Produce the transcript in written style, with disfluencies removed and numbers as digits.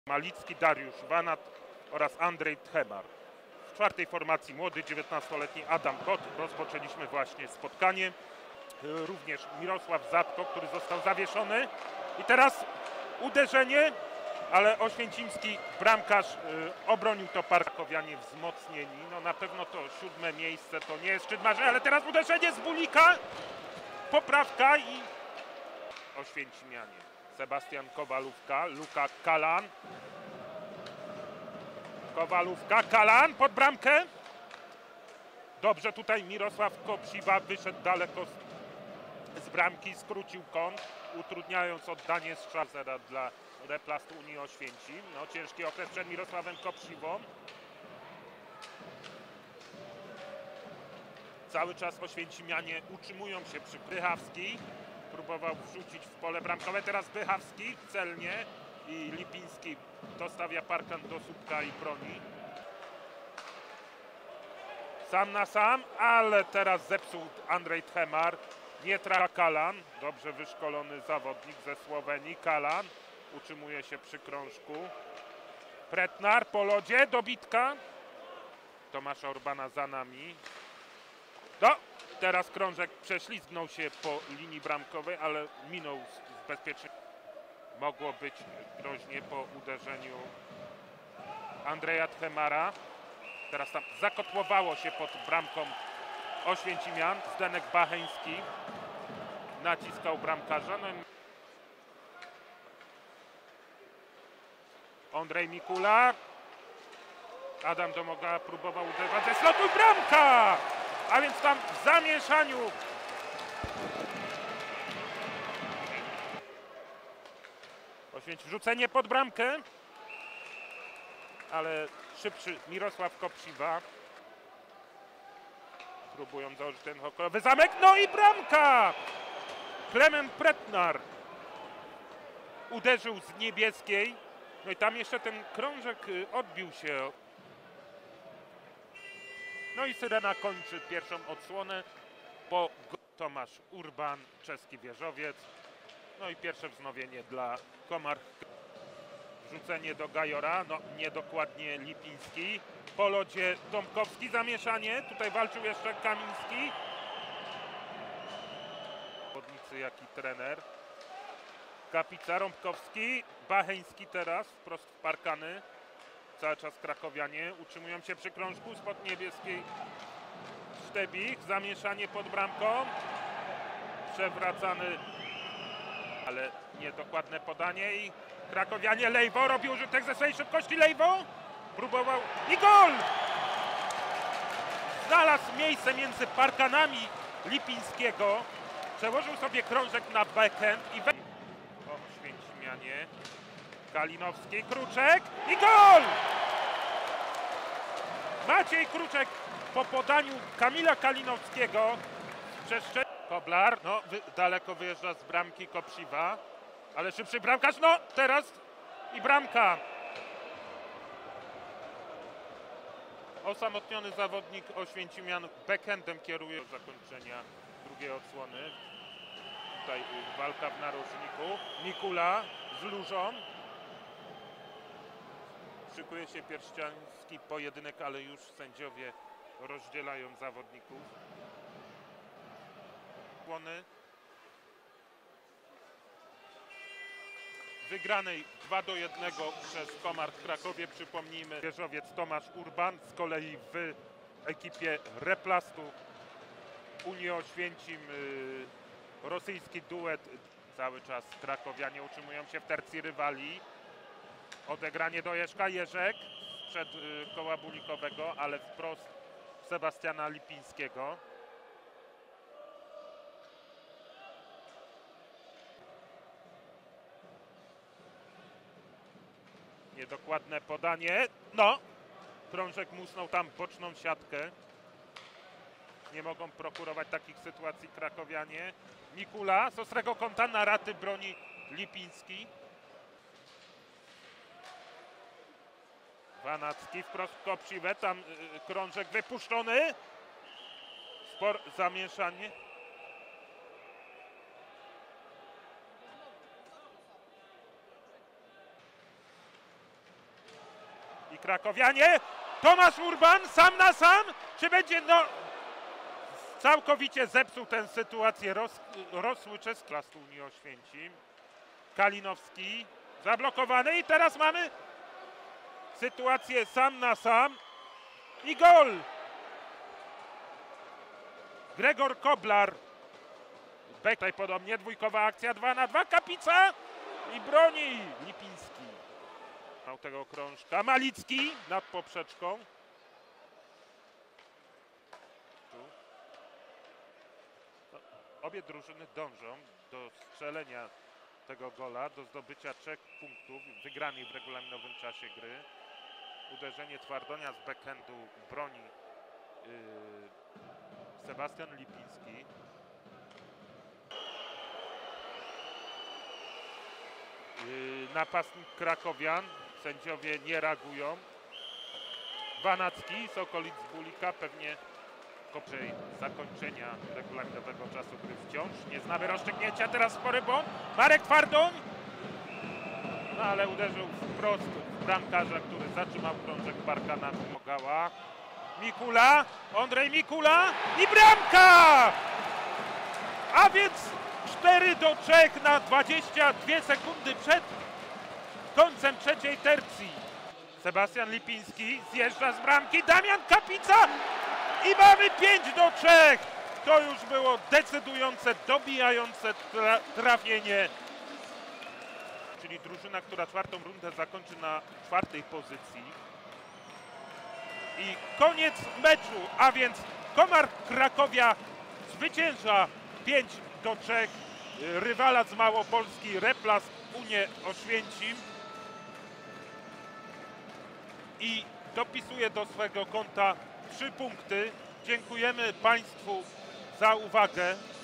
Malicki, Dariusz Wanat oraz Andrzej Tchemar. W czwartej formacji młody 19-letni Adam Kot. Rozpoczęliśmy właśnie spotkanie. Również Mirosław Zatko, który został zawieszony. I teraz uderzenie, ale oświęcimski bramkarz obronił to Parkowianie wzmocnieni. No na pewno to 7. miejsce to nie jest szczyt marzeń, ale teraz uderzenie z Bulika. Poprawka i Oświęcimianie. Sebastian Kowalówka, Luka Kalan. Kowalówka, Kalan pod bramkę. Dobrze tutaj Mirosław Kopsiwa wyszedł daleko z bramki, skrócił kąt, utrudniając oddanie strzału dla Replastu Unii Oświęcim. No ciężki okres przed Mirosławem Kopsiwą. Cały czas Oświęcimianie utrzymują się przy Bychawski. Próbował wrzucić w pole bramkowe, teraz Bychawski celnie i Lipiński dostawia parkan do słupka i broni. Sam na sam, ale teraz zepsuł Andrzej Tchemar. Nie trafia Kalan, dobrze wyszkolony zawodnik ze Słowenii. Kalan utrzymuje się przy krążku. Pretnar po lodzie, dobitka. Tomasza Urbana za nami. No, teraz krążek prześlizgnął się po linii bramkowej, ale minął bezpiecznie. Mogło być groźnie po uderzeniu Andrzeja Tchemara. Teraz tam zakotłowało się pod bramką Oświęcimian. Zdenek Bacheński naciskał bramkarza. No, Andrzej Mikula. Adam Domoga próbował uderzać ze slotu, bramka! A więc tam w zamieszaniu Oświęcim rzucenie pod bramkę, ale szybszy Mirosław Kopsiwa. Próbują założyć ten hokejowy zamek, no i bramka! Klement Pretnar uderzył z niebieskiej, no i tam jeszcze ten krążek odbił się. No i Syrena kończy pierwszą odsłonę po Tomasz Urban, czeski wieżowiec. No i pierwsze wznowienie dla Komar. Rzucenie do Gajora, no niedokładnie Lipiński. Po lodzie Tomkowski, zamieszanie. Tutaj walczył jeszcze Kamiński. Zawodnicy jak i trener. Kapica, Rąbkowski, Bacheński teraz, wprost w parkany. Cały czas krakowianie utrzymują się przy krążku spod niebieskiej. Sztebik, zamieszanie pod bramką. Przewracany, ale niedokładne podanie i krakowianie. Lejwo robi użytek ze swojej szybkości. Lejwo próbował i gol! Znalazł miejsce między parkanami Lipińskiego. Przełożył sobie krążek na backhand i Oświęcimianie. Kalinowski, Kruczek i gol! Maciej Kruczek po podaniu Kamila Kalinowskiego z przestrzeni. Koblar, no daleko wyjeżdża z bramki Kopsiwa, ale szybszy bramkarz, no teraz i bramka. Osamotniony zawodnik Oświęcimian backhandem kieruje do zakończenia drugiej odsłony. Tutaj walka w narożniku. Mikula z Lużą. Szykuje się pierściański pojedynek, ale już sędziowie rozdzielają zawodników. Wygranej 2-1 przez Komar w Krakowie. Przypomnijmy, wieżowiec Tomasz Urban, z kolei w ekipie Replastu Unii Oświęcim rosyjski duet. Cały czas krakowianie utrzymują się w tercji rywali. Odegranie do Jerzek przed koła bulikowego, ale wprost Sebastiana Lipińskiego. Niedokładne podanie. No! Krążek musnął tam boczną siatkę. Nie mogą prokurować takich sytuacji krakowianie. Mikula z ostrego kąta na raty broni Lipiński. Wanacki wprost w Kopsiwę, tam krążek wypuszczony. Zamieszanie. i krakowianie. Tomasz Urban sam na sam, czy będzie całkowicie zepsuł tę sytuację rosły czeski Plast Unii Oświęcim. Kalinowski zablokowany i teraz mamy sytuację sam na sam i gol! Gregor Koblar. Tutaj podobnie dwójkowa akcja 2 na 2. Kapica i broni Lipiński. Miał tego krążka. Malicki nad poprzeczką. Obie drużyny dążą do strzelenia tego gola, do zdobycia 3 punktów wygranych w regulaminowym czasie gry. Uderzenie Twardonia z backhandu broni Sebastian Lipiński. Napastnik krakowian, sędziowie nie reagują. Banacki, Sokolic z Bulika, pewnie koprzej zakończenia regulaminowego czasu gry wciąż. Nie znamy rozstrzygnięcia, teraz spory błąd. Marek Twardoń, no ale uderzył wprost w bramkarza, który zatrzymał krążek Barkana Mogała. Mikula, Ondrej Mikula i bramka! A więc 4-3 na 22 sekundy przed końcem trzeciej tercji. Sebastian Lipiński zjeżdża z bramki, Damian Kapica i mamy 5-3. To już było decydujące, dobijające trafienie. Czyli drużyna, która 4. rundę zakończy na 4. pozycji. I koniec meczu, a więc Komar Krakowia zwycięża 5-3 rywala z Małopolski Replast Unię Oświęcim i dopisuje do swego konta 3 punkty. Dziękujemy Państwu za uwagę.